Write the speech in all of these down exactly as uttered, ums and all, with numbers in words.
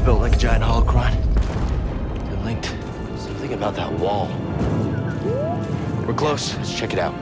built like a giant holocron. They're linked. Something about that wall. We're close. Let's check it out.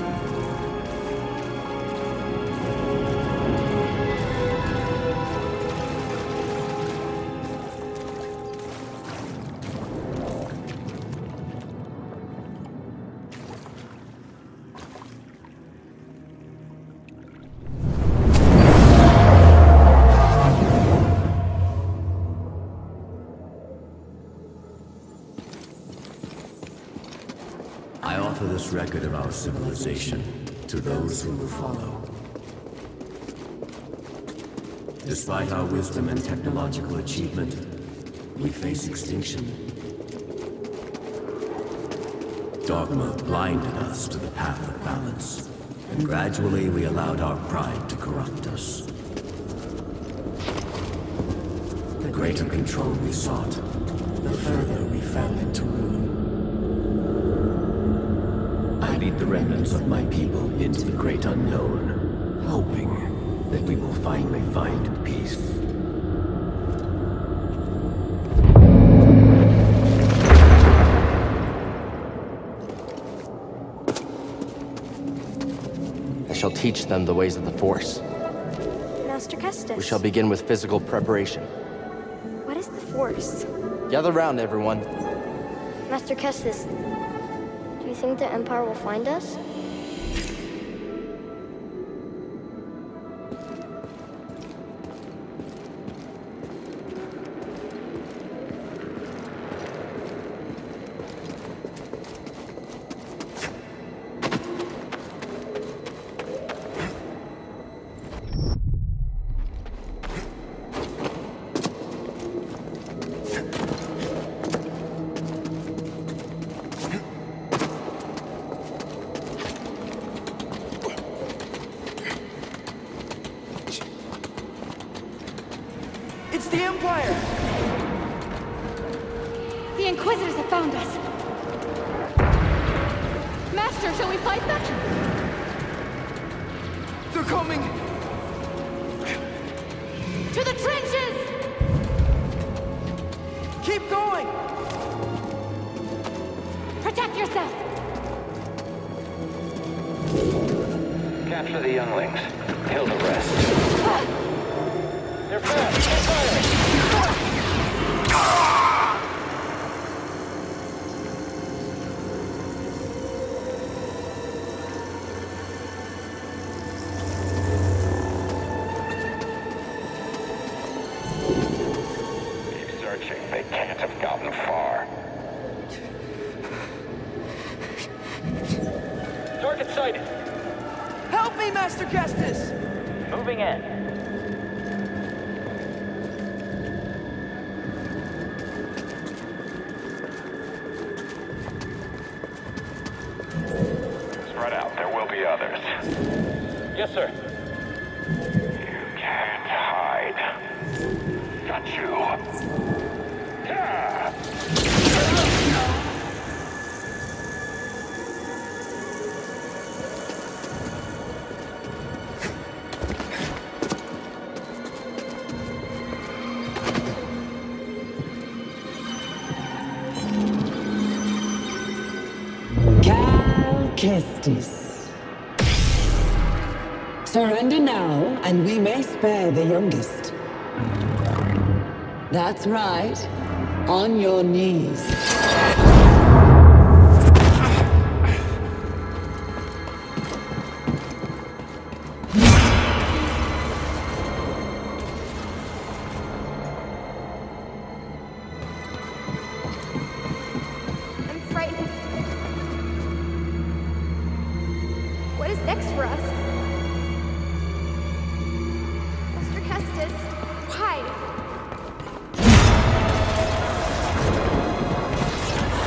I offer this record of our civilization to those who will follow. Despite our wisdom and technological achievement, we face extinction. Dogma blinded us to the path of balance, and gradually we allowed our pride to corrupt us. The greater control we sought, the further we fell into ruin. I lead the remnants of my people into the great unknown, hoping that we will finally find peace. I shall teach them the ways of the Force. Master Kestis. We shall begin with physical preparation. What is the Force? Gather round, everyone. Master Kestis, do you think the Empire will find us? It's the Empire! The Inquisitors have found us! Master, shall we fight them? They're coming! To the trenches! Keep going! Protect yourself! Capture the younglings. Kill the rest. They're fast! They're firing! Keep searching. They can't have gotten far. Target sighted! Help me, Master Kestis! Moving in. Spread out. There will be others. Yes, sir. You can't hide. Got you. Yeah. Cal Kestis. Surrender now, and we may spare the youngest. That's right. On your knees. I'm frightened. What is next for us? Master Kestis, why?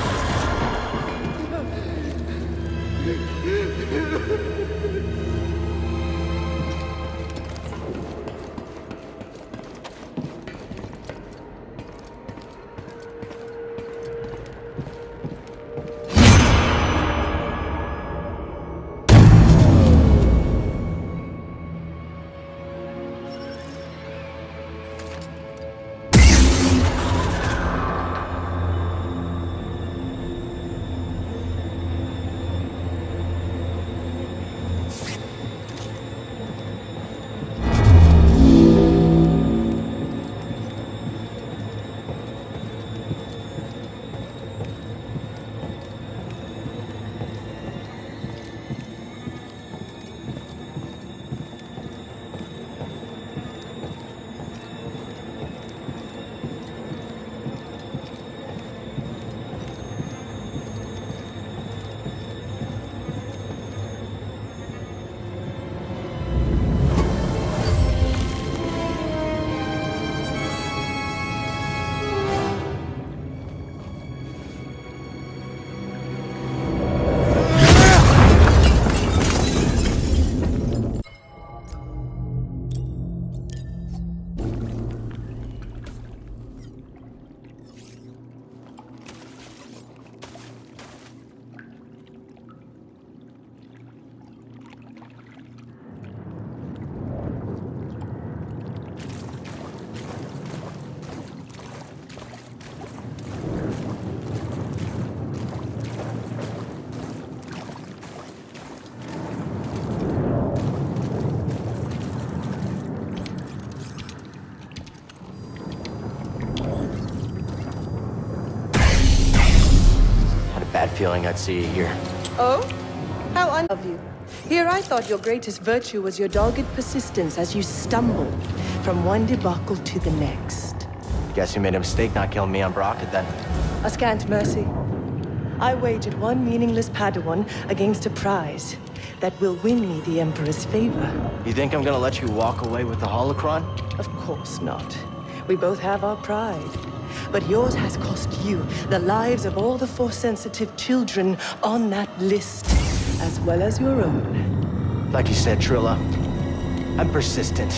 feeling I'd see you here. Oh? How un- of you. Here I thought your greatest virtue was your dogged persistence as you stumbled from one debacle to the next. Guess you made a mistake not killing me on Baraka then. A scant mercy. I wagered one meaningless Padawan against a prize that will win me the Emperor's favor. You think I'm gonna let you walk away with the holocron? Of course not. We both have our pride. But yours has cost you the lives of all the Force-sensitive children on that list, as well as your own. Like you said, Trilla, I'm persistent.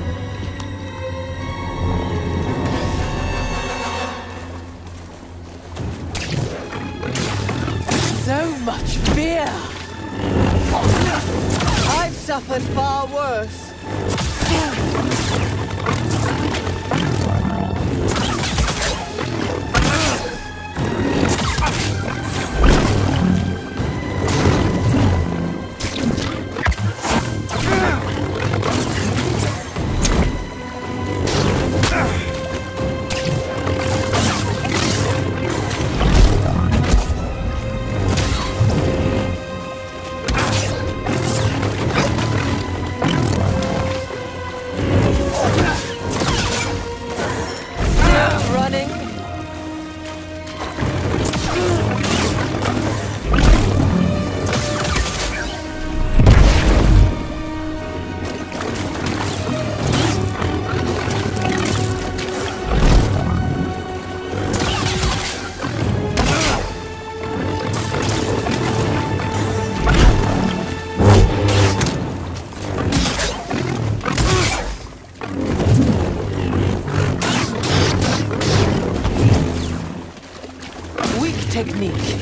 So much fear! I've suffered far worse. Technique.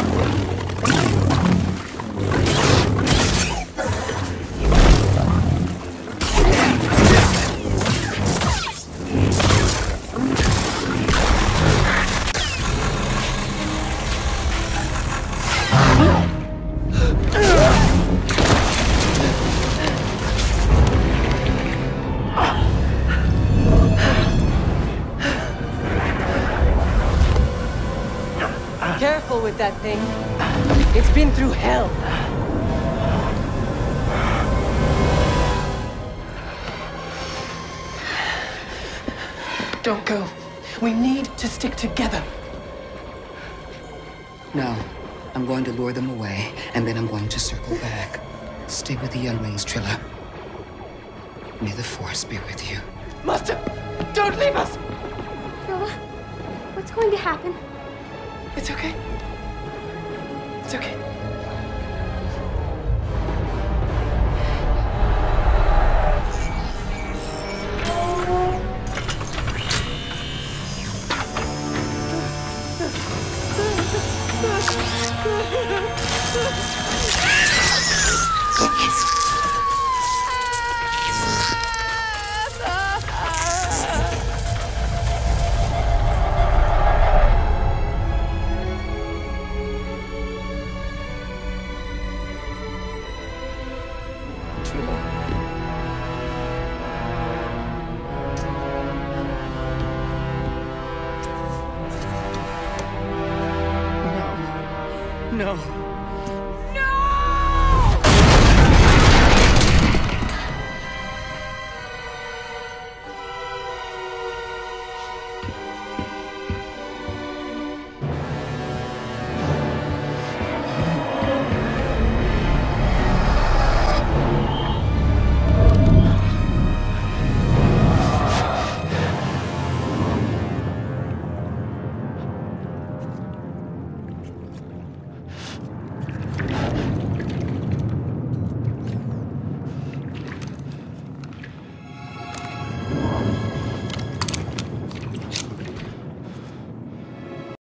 Careful with that thing. It's been through hell. Don't go. We need to stick together. No. I'm going to lure them away, and then I'm going to circle back. Stay with the younglings, Trilla. May the Force be with you. Master! Don't leave us! Trilla, what's going to happen? It's okay. It's okay. No.